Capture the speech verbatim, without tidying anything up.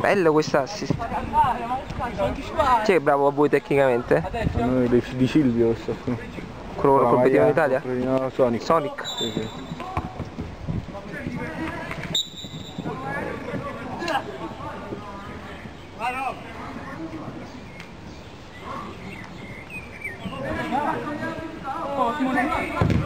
Bello questo assist. Chi è bravo a voi tecnicamente? Noi di, di Silvio questo qui. Quello che competiva in Italia? No, Sonic. Sonic. Sì, sì. Oh,